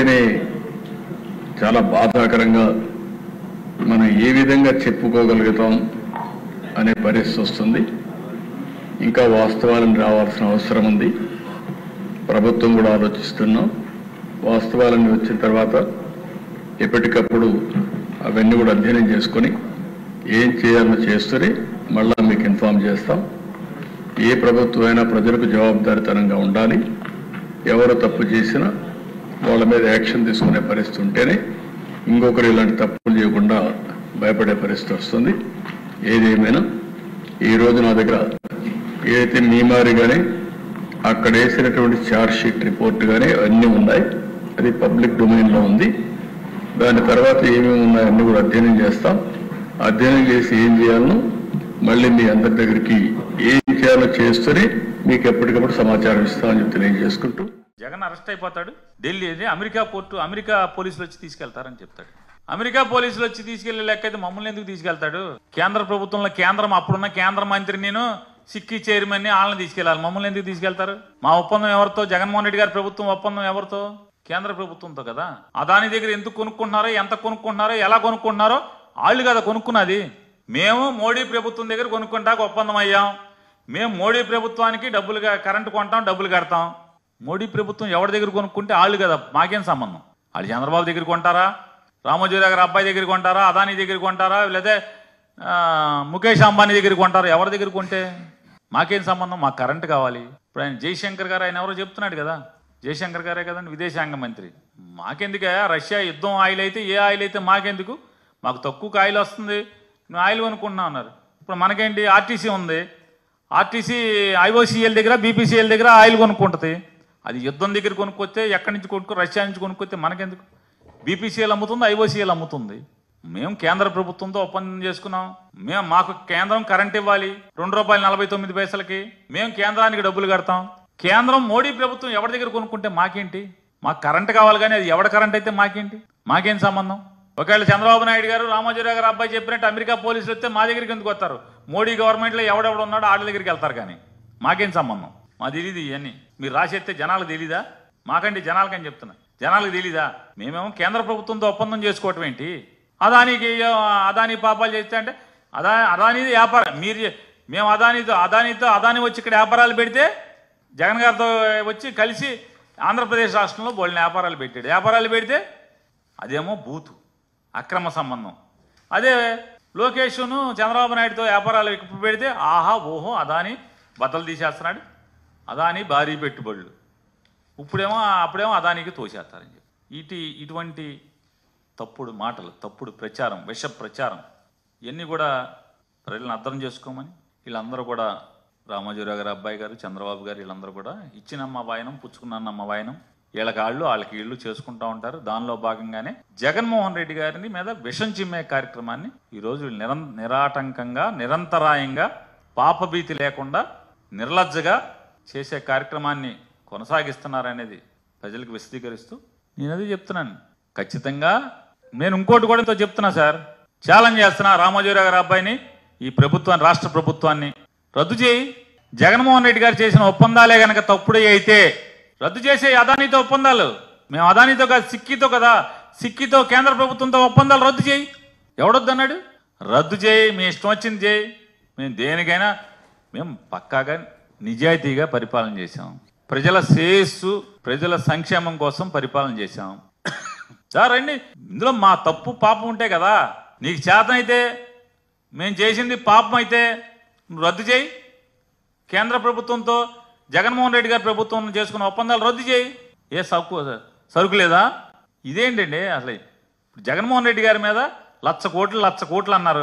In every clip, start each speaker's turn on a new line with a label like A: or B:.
A: వింటేనే చాలా బాధాకరంగా మనం ఏ విధంగా చెప్పుకోగలుగుతాం అనే పరిస్థితి వస్తుంది. ఇంకా వాస్తవాలను రావాల్సిన అవసరం ఉంది. ప్రభుత్వం కూడా ఆలోచిస్తున్నాం. వాస్తవాలన్నీ వచ్చిన తర్వాత ఎప్పటికప్పుడు అవన్నీ కూడా అధ్యయనం చేసుకొని ఏం చేయాలో చేస్తూనే మళ్ళా మీకు ఇన్ఫార్మ్ చేస్తాం. ఏ ప్రభుత్వం అయినా ప్రజలకు జవాబుదారీతనంగా ఉండాలి. ఎవరు తప్పు చేసినా వాళ్ళ మీద యాక్షన్ తీసుకునే పరిస్థితి ఉంటేనే ఇంకొకరు ఇలాంటి తప్పులు చేయకుండా భయపడే పరిస్థితి వస్తుంది. ఏదేమైనా ఈరోజు నా దగ్గర ఏదైతే మీమారి కానీ అక్కడ వేసినటువంటి ఛార్జ్ షీట్ రిపోర్ట్ కానీ అన్నీ ఉన్నాయి. అది పబ్లిక్ డొమైన్లో ఉంది. దాని తర్వాత ఏమేమి ఉన్నాయో అన్నీ కూడా అధ్యయనం చేస్తాం. అధ్యయనం చేసి ఏం చేయాలనో మళ్ళీ మీ అందరి దగ్గరికి ఏం చేయాలో చేస్తూనే మీకు ఎప్పటికప్పుడు సమాచారం ఇస్తామని చెప్పి తెలియజేసుకుంటూ,
B: జగన్ అరెస్ట్ అయిపోతాడు. ఢిల్లీ అమెరికా అమెరికా పోలీసులు వచ్చి తీసుకెళ్తారని చెప్తాడు. అమెరికా పోలీసులు వచ్చి తీసుకెళ్లే లెక్క అయితే మమ్మల్ని ఎందుకు తీసుకెళ్తాడు? కేంద్ర ప్రభుత్వంలో అప్పుడున్న కేంద్ర మంత్రి నేను సిక్కి చైర్మన్ ని వాళ్ళని తీసుకెళ్లాలి. మమ్మల్ని ఎందుకు తీసుకెళ్తారు? మా ఒప్పందం ఎవరితో? జగన్మోహన్ రెడ్డి గారి ప్రభుత్వం ఒప్పందం ఎవరితో? కేంద్ర ప్రభుత్వంతో కదా. అదాని దగ్గర ఎందుకు కొనుక్కుంటున్నారో, ఎంత కొనుక్కుంటున్నారో, ఎలా కొనుక్కుంటున్నారో వాళ్ళు కదా కొనుక్కున్నది. మేము మోడీ ప్రభుత్వం దగ్గర కొనుక్కుంటాక ఒప్పందం అయ్యాం. మేము మోడీ ప్రభుత్వానికి డబ్బులుగా కరెంటు కొంటాం, డబ్బులు కడతాం. మోడీ ప్రభుత్వం ఎవరి దగ్గర కొనుక్కుంటే వాళ్ళు కదా, మాకేం సంబంధం? వాళ్ళు చంద్రబాబు దగ్గర కొంటారా, రామోజీరావు గారి అబ్బాయి దగ్గర కొంటారా, అదానీ దగ్గర కొంటారా, లేదా ముఖేష్ అంబానీ దగ్గర కొంటారా? ఎవరి దగ్గర కొంటే మాకేం సంబంధం? మాకు కరెంటు కావాలి. ఇప్పుడు ఆయన జయశంకర్ గారు, ఆయన ఎవరో చెప్తున్నాడు కదా, జయశంకర్ గారే కదండి విదేశాంగ మంత్రి. మాకెందుకే? రష్యా యుద్ధం ఆయిల్ అయితే ఏ ఆయిల్ అయితే మాకెందుకు? మాకు తక్కువ ఆయిల్ వస్తుంది, మేము ఆయిల్ కొనుక్కుంటున్నాం అన్నారు. ఇప్పుడు మనకేంటి? ఆర్టీసీ ఉంది. ఆర్టీసీ ఐఓసీఎల్ దగ్గర, బీపీసీఎల్ దగ్గర ఆయిల్ కొనుక్కుంటుంది. అది యుద్ధం దగ్గర కొనుక్కొస్తే ఎక్కడి నుంచి రష్యా నుంచి కొనుక్కొస్తే మనకెందుకు? బీపీసీఎల్ అమ్ముతుంది, ఐఓసీఎల్ అమ్ముతుంది. మేము కేంద్ర ప్రభుత్వంతో ఒప్పందం చేసుకున్నాం. మాకు కేంద్రం కరెంట్ ఇవ్వాలి ₹2.49. మేము కేంద్రానికి డబ్బులు కడతాం. కేంద్రం మోడీ ప్రభుత్వం ఎవరి దగ్గర కొనుక్కుంటే మాకేంటి? మాకు కరెంట్ కావాలి, కానీ అది ఎవడ కరెంట్ అయితే మాకేంటి? మాకేం సంబంధం? ఒకవేళ చంద్రబాబు నాయుడు గారు, రామోజీరావు గారు అబ్బాయి చెప్పినట్టు అమెరికా పోలీసులు వస్తే మా దగ్గరికి ఎందుకు వస్తారు? మోడీ గవర్నమెంట్లో ఎవడెవడు ఉన్నాడో వాళ్ళ దగ్గరికి వెళ్తారు, కానీ మాకేం సంబంధం? మా తెలియదు ఇవన్నీ. మీరు రాసేస్తే జనాలకు తెలీదా? మాకంటే జనాలకని చెప్తున్నా, జనాలకు తెలీదా? మేమేమో కేంద్ర ప్రభుత్వంతో ఒప్పందం చేసుకోవటం ఏంటి? అదానీ పాపాలు చేస్తే అంటే అదానీది వ్యాపారం. మేము అదానీ వచ్చి ఇక్కడ వ్యాపారాలు పెడితే జగన్ గారితో వచ్చి కలిసి ఆంధ్రప్రదేశ్ రాష్ట్రంలో బోల్ని వ్యాపారాలు పెట్టాడు. వ్యాపారాలు పెడితే అదేమో బూతు, అక్రమ సంబంధం. అదే లోకేష్ను చంద్రబాబు నాయుడుతో వ్యాపారాలు పెడితే ఆహా ఓహో అదానీ బట్టలు తీసేస్తున్నాడు, అదానీ భారీ పెట్టుబడులు. అప్పుడేమో అదానీకి తోసేస్తారని చెప్పి ఇటువంటి తప్పుడు మాటలు, తప్పుడు ప్రచారం, విష ప్రచారం ఇవన్నీ కూడా ప్రజలను అర్థం చేసుకోమని వీళ్ళందరూ కూడా, రామోజీరావు గారు అబ్బాయి గారు, చంద్రబాబు గారు, వీళ్ళందరూ కూడా ఇచ్చినమ్మ వాయనం పుచ్చుకున్నమ్మ వాయనం, వాళ్ళకి ఇళ్ళు చేసుకుంటూ ఉంటారు. దానిలో భాగంగానే జగన్మోహన్ రెడ్డి గారిని మీద విషం చిమ్మే కార్యక్రమాన్ని ఈరోజు నిరాటంకంగా, నిరంతరాయంగా, పాపభీతి లేకుండా, నిర్లజ్జగా చేసే కార్యక్రమాన్ని కొనసాగిస్తున్నారనేది ప్రజలకు విశదీకరిస్తూ నేను అది చెప్తున్నాను. ఖచ్చితంగా నేను ఇంకోటి కూడా చెప్తున్నా సార్, ఛాలెంజ్ చేస్తున్నా రామోజీరావు గారి అబ్బాయిని, ఈ ప్రభుత్వాన్ని, రాష్ట్ర ప్రభుత్వాన్ని రద్దు చేయి. జగన్మోహన్ రెడ్డి గారు చేసిన ఒప్పందాలే కనుక తప్పుడే అయితే రద్దు చేసే. అదానీతో ఒప్పందాలు మేము అదానీతో కాదు, సిక్కితో కదా, సిక్కితో కేంద్ర ప్రభుత్వంతో ఒప్పందాలు రద్దు చేయి. ఎవడొద్దన్నాడు? రద్దు చేయి, మీ ఇష్టం వచ్చింది చేయి. మేము దేనికైనా మేము పక్కాగా నిజాయితీగా పరిపాలన చేశాం. ప్రజల శ్రేయస్సు, ప్రజల సంక్షేమం కోసం పరిపాలన చేశాం. సార్ రండి, ఇందులో మా తప్పు పాపం ఉంటే కదా. నీకు చేతనైతే, మేము చేసింది పాపం అయితే నువ్వు రద్దు చేయి. కేంద్ర ప్రభుత్వంతో జగన్మోహన్ రెడ్డి గారి ప్రభుత్వం చేసుకున్న ఒప్పందాలు రద్దు చేయి. ఏ సరుకు లేదా? ఇదేంటండి అసలు? జగన్మోహన్ రెడ్డి గారి మీద 1,00,00,000 కోట్లు అన్నారు,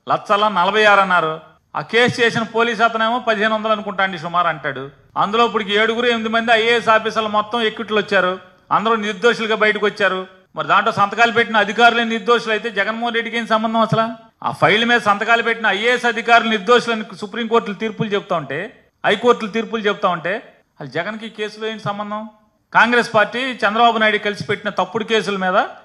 B: 1,46 అన్నారు. ఆ కేసు చేసిన పోలీసు అతనేమో 1,500 అనుకుంటా అండి సుమారు అంటాడు. అందులో ఇప్పటికి 7-8 మంది ఐఏఎస్ ఆఫీసర్లు మొత్తం ఎక్కిట్లు వచ్చారు. అందరూ నిర్దోషులుగా బయటకు వచ్చారు. మరి దాంట్లో సంతకాలు పెట్టిన అధికారులే నిర్దోషులు అయితే జగన్మోహన్ రెడ్డికి ఏం సంబంధం? అసలు ఆ ఫైల్ మీద సంతకాలు పెట్టిన ఐఏఎస్ అధికారులు నిర్దోషులని సుప్రీంకోర్టులు తీర్పులు చెప్తా ఉంటే, హైకోర్టులు తీర్పులు చెప్తా ఉంటే అసలు జగన్కి కేసులో ఏం సంబంధం? కాంగ్రెస్ పార్టీ చంద్రబాబు నాయుడు కలిసి పెట్టిన తప్పుడు కేసుల మీద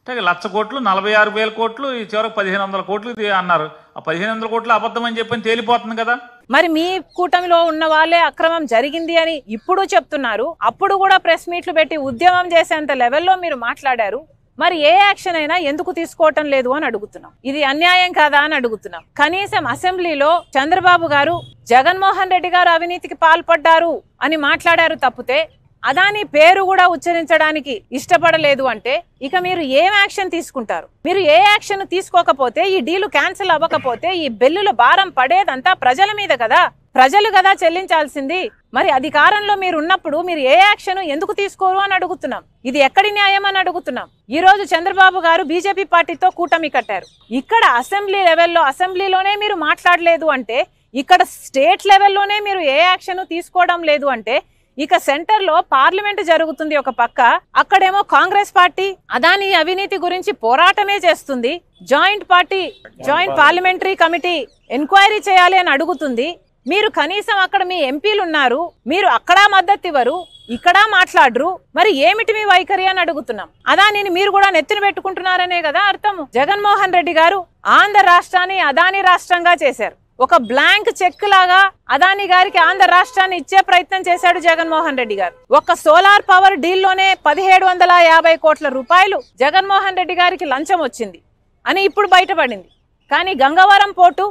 B: అంటే 1,00,000 కోట్లు 46,000 కోట్లు ఈ చివరికి 1,500 కోట్లు అన్నారు. ఆ 1,500 కోట్లు అబద్ధం అని చెప్పని తేలిపోతుంది కదా.
C: మరి మీ కూటమిలో ఉన్న వాళ్ళే అక్రమం జరిగింది అని ఇప్పుడు చెప్తున్నారు. అప్పుడు కూడా ప్రెస్ మీట్లు పెట్టి ఉద్యమం చేసేంత లెవెల్లో మీరు మాట్లాడారు. మరి ఏ యాక్షన్ అయినా ఎందుకు తీసుకోవటం లేదు అని అడుగుతున్నాం. ఇది అన్యాయం కాదా అని అడుగుతున్నాం. కనీసం అసెంబ్లీలో చంద్రబాబు గారు జగన్మోహన్ రెడ్డి గారు అవినీతికి పాల్పడ్డారు అని మాట్లాడారు తప్పితే అదాని పేరు కూడా ఉచ్చరించడానికి ఇష్టపడలేదు అంటే ఇక మీరు ఏం యాక్షన్ తీసుకుంటారు? మీరు ఏ యాక్షన్ తీసుకోకపోతే ఈ డీలు క్యాన్సిల్ అవ్వకపోతే ఈ బిల్లుల భారం పడేదంతా ప్రజల మీద కదా, ప్రజలు కదా చెల్లించాల్సింది. మరి అధికారంలో మీరు ఉన్నప్పుడు మీరు ఏ యాక్షన్ ఎందుకు తీసుకోరు అని అడుగుతున్నాం. ఇది ఎక్కడి న్యాయం అని అడుగుతున్నాం. ఈ రోజు చంద్రబాబు గారు బీజేపీ పార్టీతో కూటమి కట్టారు. ఇక్కడ అసెంబ్లీ లెవెల్లో అసెంబ్లీలోనే మీరు మాట్లాడలేదు అంటే, ఇక్కడ స్టేట్ లెవెల్లోనే మీరు ఏ యాక్షన్ తీసుకోవడం లేదు అంటే, ఇక సెంటర్ లో పార్లమెంట్ జరుగుతుంది ఒక పక్క, అక్కడేమో కాంగ్రెస్ పార్టీ అదాని అవినీతి గురించి పోరాటమే చేస్తుంది. జాయింట్ పార్లమెంటరీ కమిటీ ఎంక్వైరీ చేయాలి అని అడుగుతుంది. మీరు కనీసం అక్కడ మీ ఎంపీలు ఉన్నారు, మీరు అక్కడ మద్దతు ఇవ్వరు, ఇక్కడ మాట్లాడరు. మరి ఏమిటి మీ వైఖరి అని అడుగుతున్నాం. అదానిని మీరు కూడా నెత్తిన పెట్టుకుంటున్నారనే కదా అర్థము. జగన్మోహన్ రెడ్డి గారు ఆంధ్ర రాష్ట్రాన్ని అదాని రాష్ట్రంగా చేశారు. ఒక బ్లాంక్ చెక్ లాగా అదాని గారికి ఆంధ్ర రాష్ట్రాన్ని ఇచ్చే ప్రయత్నం చేశాడు జగన్మోహన్ రెడ్డి గారు. ఒక సోలార్ పవర్ డీల్ లోనే 1750 కోట్ల రూపాయలు జగన్మోహన్ రెడ్డి గారికి లంచం వచ్చింది అని ఇప్పుడు బయటపడింది. కానీ గంగవరం పోర్టు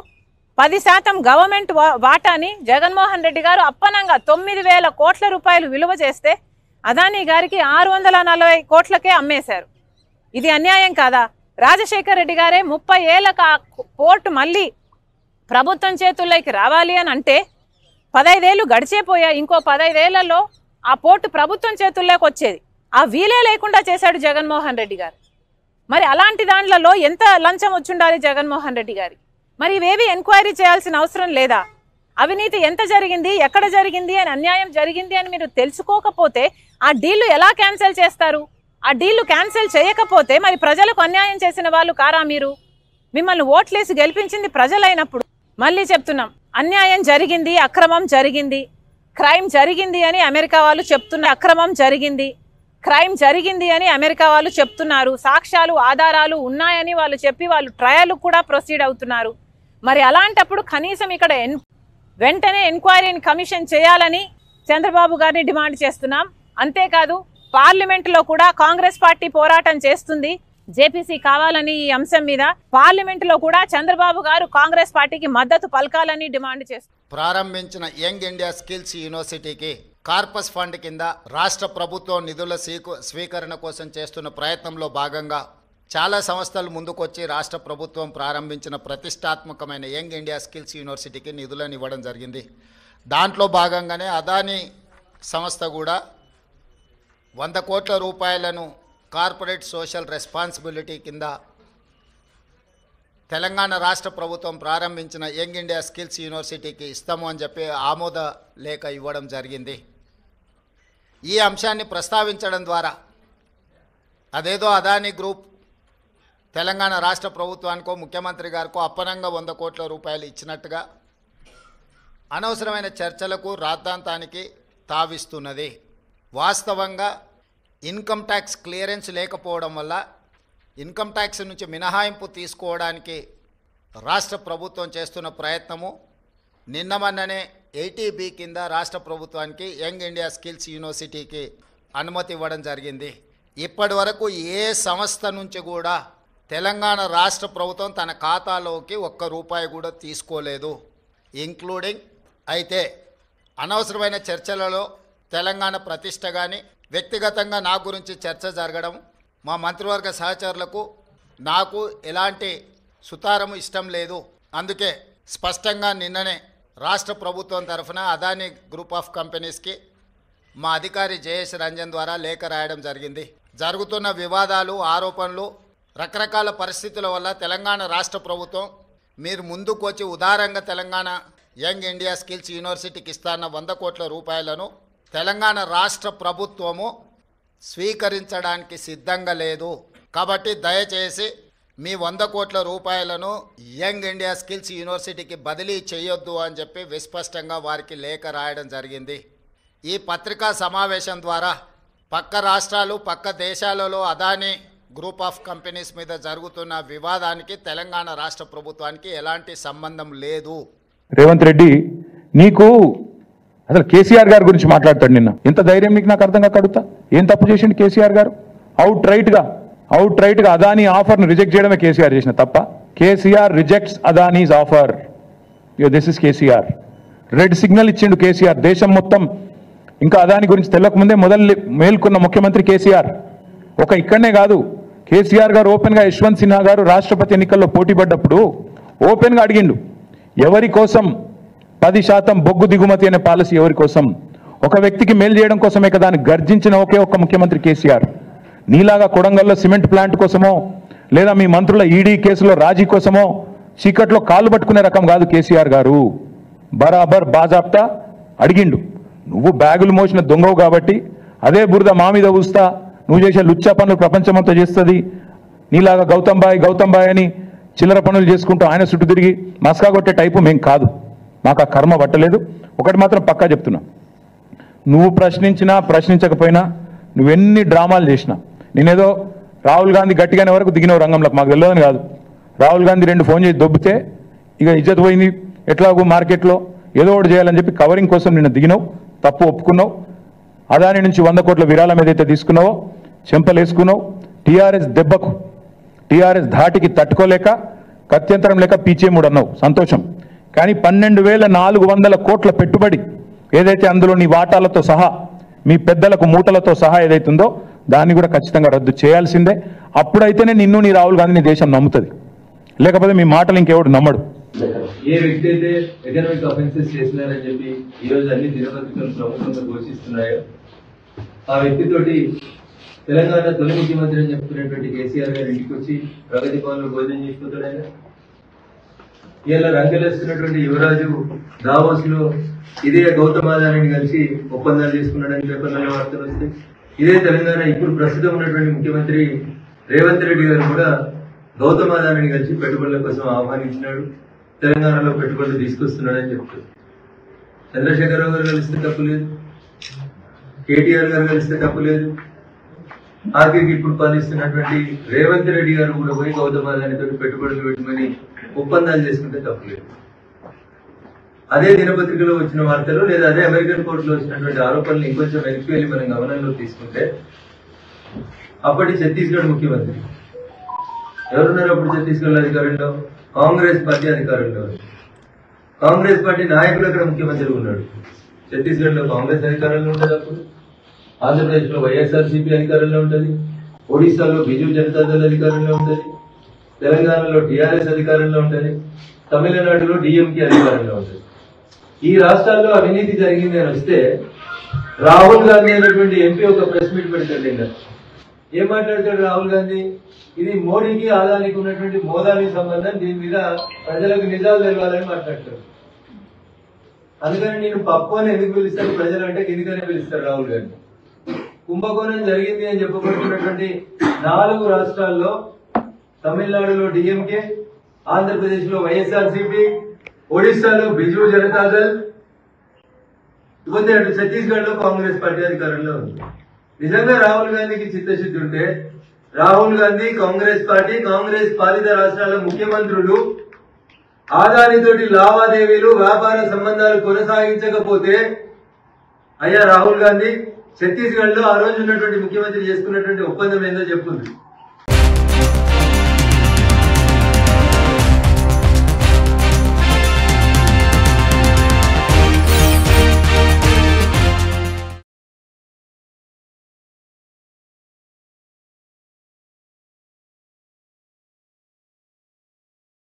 C: 10% గవర్నమెంట్ వాటాని జగన్మోహన్ రెడ్డి గారు అప్పనంగా 9,000 కోట్ల రూపాయలు విలువ చేస్తే అదాని గారికి 640 కోట్లకే అమ్మేశారు. ఇది అన్యాయం కాదా? రాజశేఖర్ రెడ్డి గారే 30 ఏళ్ళకు ఆ పోర్టు మళ్ళీ ప్రభుత్వం చేతుల్లోకి రావాలి అని అంటే 15 ఏళ్ళు గడిచేపోయా. ఇంకో 15 ఏళ్లలో ఆ పోర్టు ప్రభుత్వం చేతుల్లోకి వచ్చేది. ఆ వీలే లేకుండా చేశాడు జగన్మోహన్ రెడ్డి గారు. మరి అలాంటి దాంట్లో ఎంత లంచం వచ్చుండాలి జగన్మోహన్ రెడ్డి గారి? మరి ఇవేవి ఎంక్వైరీ చేయాల్సిన అవసరం లేదా? అవినీతి ఎంత జరిగింది, ఎక్కడ జరిగింది అని, అన్యాయం జరిగింది అని మీరు తెలుసుకోకపోతే ఆ డీళ్లు ఎలా క్యాన్సిల్ చేస్తారు? ఆ డీళ్లు క్యాన్సిల్ చేయకపోతే మరి ప్రజలకు అన్యాయం చేసిన వాళ్ళు కారా మీరు? మిమ్మల్ని ఓట్లేసి గెలిపించింది ప్రజలైనప్పుడు మళ్ళీ చెప్తున్నాం, అన్యాయం జరిగింది, అక్రమం జరిగింది, క్రైమ్ జరిగింది అని అమెరికా వాళ్ళు చెప్తున్నారు. అక్రమం జరిగింది, క్రైమ్ జరిగింది అని అమెరికా వాళ్ళు చెప్తున్నారు. సాక్ష్యాలు ఆధారాలు ఉన్నాయని వాళ్ళు చెప్పి వాళ్ళు ట్రయల్ కూడా ప్రొసీడ్ అవుతున్నారు. మరి అలాంటప్పుడు కనీసం ఇక్కడ వెంటనే ఎంక్వైరీని కమిషన్ చేయాలని చంద్రబాబు గారిని డిమాండ్ చేస్తున్నాం. అంతేకాదు పార్లమెంటులో కూడా కాంగ్రెస్ పార్టీ పోరాటం చేస్తుంది. జేపీసీ కావాలని ఈ అంశం మీద పార్లమెంటులో కూడా చంద్రబాబు గారు కాంగ్రెస్ పార్టీకి మద్దతు పలకాలని డిమాండ్ చేస్తారు.
D: ప్రారంభించిన యంగ్ ఇండియా స్కిల్స్ యూనివర్సిటీకి కార్పస్ ఫండ్ కింద రాష్ట్ర ప్రభుత్వం నిధుల స్వీకరణ కోసం చేస్తున్న ప్రయత్నంలో భాగంగా చాలా సంస్థలు ముందుకొచ్చి రాష్ట్ర ప్రభుత్వం ప్రారంభించిన ప్రతిష్టాత్మకమైన యంగ్ ఇండియా స్కిల్స్ యూనివర్సిటీకి నిధులను ఇవ్వడం జరిగింది. దాంట్లో భాగంగానే అదాని సంస్థ కూడా 100 కోట్ల రూపాయలను కార్పొరేట్ సోషల్ రెస్పాన్సిబిలిటీ కింద తెలంగాణ రాష్ట్ర ప్రభుత్వం ప్రారంభించిన యంగ్ ఇండియా స్కిల్స్ యూనివర్సిటీకి ఇస్తాము అని చెప్పి ఆమోద లేఖ ఇవ్వడం జరిగింది. ఈ అంశాన్ని ప్రస్తావించడం ద్వారా అదేదో అదాని గ్రూప్ తెలంగాణ రాష్ట్ర ప్రభుత్వానికో ముఖ్యమంత్రి గారికో అప్పనంగా 100 కోట్ల రూపాయలు ఇచ్చినట్టుగా అనవసరమైన చర్చలకు రాద్ధాంతానికి తావిస్తున్నది. వాస్తవంగా ఇన్కమ్ ట్యాక్స్ క్లియరెన్స్ లేకపోవడం వల్ల ఇన్కమ్ ట్యాక్స్ నుంచి మినహాయింపు తీసుకోవడానికి రాష్ట్ర ప్రభుత్వం చేస్తున్న ప్రయత్నము నిన్నమన్ననే 80B కింద రాష్ట్ర ప్రభుత్వానికి యంగ్ ఇండియా స్కిల్స్ యూనివర్సిటీకి అనుమతి ఇవ్వడం జరిగింది. ఇప్పటి వరకు ఏ సంస్థ నుంచి కూడా తెలంగాణ రాష్ట్ర ప్రభుత్వం తన ఖాతాలోకి ₹1 కూడా తీసుకోలేదు. ఇంక్లూడింగ్ అయితే అనవసరమైన చర్చలలో తెలంగాణ ప్రతిష్ట కానీ వ్యక్తిగతంగా నా గురించి చర్చ జరగడం, మా మంత్రివర్గ సహచరులకు నాకు ఎలాంటి సుతారము ఇష్టం లేదు. అందుకే స్పష్టంగా నిన్ననే రాష్ట్ర ప్రభుత్వం తరఫున అదాని గ్రూప్ ఆఫ్ కంపెనీస్కి మా అధికారి జయేష్ రంజన్ ద్వారా లేఖ రాయడం జరిగింది. జరుగుతున్న వివాదాలు, ఆరోపణలు, రకరకాల పరిస్థితుల వల్ల తెలంగాణ రాష్ట్ర ప్రభుత్వం మీరు ముందుకు వచ్చి ఉదారంగా తెలంగాణ యంగ్ ఇండియా స్కిల్స్ యూనివర్సిటీకి ఇస్తాన్న 100 కోట్ల రూపాయలను తెలంగాణ రాష్ట్ర ప్రభుత్వము స్వీకరించడానికి సిద్ధంగా లేదు. కాబట్టి దయచేసి మీ 100 కోట్ల రూపాయలను యంగ్ ఇండియా స్కిల్స్ యూనివర్సిటీకి బదిలీ చేయొద్దు అని చెప్పి విస్పష్టంగా వారికి లేఖ రాయడం జరిగింది. ఈ పత్రికా సమావేశం ద్వారా పక్క రాష్ట్రాలు, పక్క దేశాలలో అదాని గ్రూప్ ఆఫ్ కంపెనీస్ మీద జరుగుతున్న వివాదానికి తెలంగాణ రాష్ట్ర ప్రభుత్వానికి ఎలాంటి సంబంధం లేదు.
E: రేవంత్ రెడ్డి నీకు అసలు కేసీఆర్ గారి గురించి మాట్లాడతాడు నిన్న. ఎంత ధైర్యం నీకు? నాకు అర్థం కాక అడుగుతా. ఏం తప్పు చేసిండు కేసీఆర్ గారు? అవుట్ రైట్ గా అదానీ ఆఫర్ను రిజెక్ట్ చేయడమే కేసీఆర్ చేసిన తప్ప. KCR rejects Adani's offer. This is KCR. Red signal ఇచ్చిండు కేసీఆర్ దేశం మొత్తం. ఇంకా అదాని గురించి తెలియకముందే మేల్కొన్న ముఖ్యమంత్రి కేసీఆర్. ఒక ఇక్కడనే కాదు, కేసీఆర్ గారు ఓపెన్ గా యశ్వంత్ సిన్హా గారు రాష్ట్రపతి ఎన్నికల్లో పోటీ పడ్డప్పుడు ఓపెన్ గా అడిగిండు, ఎవరి కోసం 10% బొగ్గు దిగుమతి అనే పాలసీ ఎవరి కోసం? ఒక వ్యక్తికి మేలు చేయడం కోసమే కదా అని గర్జించిన ఒకే ఒక్క ముఖ్యమంత్రి కేసీఆర్. నీలాగా కొడంగల్లో సిమెంట్ ప్లాంట్ కోసమో లేదా మీ మంత్రుల ఈడీ కేసులో రాజీ కోసమో చీకట్లో కాళ్ళు పట్టుకునే రకం కాదు కేసీఆర్ గారు. బరాబర్ బాజాప్తా అడిగిండు. నువ్వు బ్యాగులు మోసిన దొంగవు కాబట్టి అదే బురద మా మీద ఊస్తా, నువ్వు చేసే లుచ్చా పనులు ప్రపంచమంతా చేస్తుంది, నీలాగా గౌతమ్ బాయ్ అని చిల్లర పనులు చేసుకుంటూ ఆయన చుట్టూ తిరిగి మస్కా కొట్టే టైపు మేం కాదు. మాకు ఆ కర్మ పట్టలేదు. ఒకటి మాత్రం పక్కా చెప్తున్నా, నువ్వు ప్రశ్నించినా ప్రశ్నించకపోయినా నువ్వెన్ని డ్రామాలు చేసినా, నేనేదో రాహుల్ గాంధీ గట్టిగానే వరకు దిగినవు రంగంలోకి, మాకు తెలియదని కాదు. రాహుల్ గాంధీ 2 ఫోన్ చేసి దొబ్బితే ఇక ఇజ్జత్ పోయింది, ఎట్లాగో మార్కెట్లో ఏదో ఒకటి చేయాలని చెప్పి కవరింగ్ కోసం నిన్ను దిగినావు, తప్పు ఒప్పుకున్నావు. అదాని నుంచి 100 కోట్ల విరాళం ఏదైతే తీసుకున్నావో చెంపలేసుకున్నావు. టీఆర్ఎస్ దెబ్బకు, టీఆర్ఎస్ ధాటికి తట్టుకోలేక కత్యంతరం లేక పీచేముడు అన్నావు, సంతోషం. కానీ 12,400 కోట్ల పెట్టుబడి ఏదైతే అందులో నీ వాటాలతో సహా మీ పెద్దలకు మూటలతో సహా ఏదైతుందో దాన్ని కూడా ఖచ్చితంగా రద్దు చేయాల్సిందే. అప్పుడైతేనే నిన్ను నీ రాహుల్ గాంధీని దేశం నమ్ముతుంది, లేకపోతే మీ మాటలు ఇంకెవడు నమ్మడు.
F: ఏ వ్యక్తి అయితే ఎకనామిక్ అఫెన్సెస్ చేసినారని చెప్పి ఈ రోజు అన్ని దినపత్రికలు ప్రభుత్వంగా ఘోషిస్తున్నాయో ఆ వ్యక్తితోటి తెలంగాణ తొలి ముఖ్యమంత్రి అని చెప్తున్నటువంటి కేసీఆర్ గారి ఇంటికి వచ్చి ప్రగతి భవన్లో భోజనం చేసిపోతాడు ఆయన. ఇలా రంకెలేస్తున్నటువంటి యువరాజు దావోస్ లో ఇదే గౌతమ్ అదానీని కలిసి ఒప్పందాలు చేసుకున్నాడని పేపర్లలో వార్తలు వస్తాయి. ఇదే తెలంగాణ ఇప్పుడు ప్రస్తుతం ఉన్నటువంటి ముఖ్యమంత్రి రేవంత్ రెడ్డి గారు కూడా గౌతమ్ అదానీని కలిసి పెట్టుబడుల కోసం ఆహ్వానించినాడు, తెలంగాణలో పెట్టుబడులు తీసుకొస్తున్నాడని చెప్తారు. చంద్రశేఖరరావు గారు కలిస్తే తప్పు లేదు, కేటీఆర్ గారు కలిస్తే తప్పు లేదు, ఆఖరికి ఇప్పుడు పాలిస్తున్నటువంటి రేవంత్ రెడ్డి గారు కూడా పోయి గౌతమ్ అదానీతో పెట్టుబడులు పెట్టమని ఒప్పందాలు చేసుకుంటే తప్పు లేదు. అదే దినపత్రికలో వచ్చిన వార్తలు లేదా అదే అమెరికన్ కోర్టులో వచ్చినటువంటి ఆరోపణలు ఇంకొంచెం వెనక్కి వెళ్ళి మనం గమనంలో తీసుకుంటే అప్పటి ఛత్తీస్గఢ్ ముఖ్యమంత్రి ఎవరున్నారు? అప్పుడు ఛత్తీస్గఢ్ అధికారంలో కాంగ్రెస్ పార్టీ అధికారంలో ఉంది. కాంగ్రెస్ పార్టీ నాయకులు అక్కడ ముఖ్యమంత్రి ఉన్నాడు. ఛత్తీస్గఢ్ లో కాంగ్రెస్ అధికారంలో ఉంటుంది, అప్పుడు ఆంధ్రప్రదేశ్ లో వైఎస్ఆర్సీపీ అధికారంలో ఉంటుంది, ఒడిశాలో బిజు జనతాదళ్ అధికారంలో ఉంటుంది, తెలంగాణలో టీఆర్ఎస్ అధికారంలో ఉంటుంది, తమిళనాడులో డిఎంకే అధికారంలో ఉంటుంది. ఈ రాష్ట్రాల్లో అవినీతి జరిగింది అని వస్తే రాహుల్ గాంధీ అనేటువంటి ఎంపీ ఒక ప్రెస్ మీట్ పెడతాడు. ఏం మాట్లాడతాడు రాహుల్ గాంధీ? ఇది మోడీకి ఆదానికి ఉన్నటువంటి మోదానికి సంబంధం, దీని మీద ప్రజలకు నిజాలు తెలవాలని మాట్లాడతాడు. అందుకని నేను పప్పు అని ఎందుకు పిలుస్తాను ప్రజలు అంటే కిందికనే పిలుస్తారు రాహుల్ గాంధీ. కుంభకోణం జరిగింది అని చెప్పబడుతున్నటువంటి 4 రాష్ట్రాల్లో తమిళనాడులో డిఎంకే, ఆంధ్రప్రదేశ్ లో వైఎస్ఆర్సీపీ, ఒడిశాలో బిజు జనతాదళ్, ఇకపోతే అటు ఛత్తీస్గఢ్ లో కాంగ్రెస్ పార్టీ అధికారంలో ఉంది. నిజంగా రాహుల్ గాంధీకి చిత్తశుద్ధి ఉంటే రాహుల్ గాంధీ, కాంగ్రెస్ పార్టీ, కాంగ్రెస్ పాలిత రాష్ట్రాల ముఖ్యమంత్రులు ఆదానితోటి లావాదేవీలు వ్యాపార సంబంధాలు కొనసాగించకపోతే అయ్యా రాహుల్ గాంధీ ఛత్తీస్గఢ్ లో ఆ రోజు ఉన్నటువంటి ముఖ్యమంత్రి చేసుకున్నటువంటి ఒప్పందం ఏందో చెప్పుంది.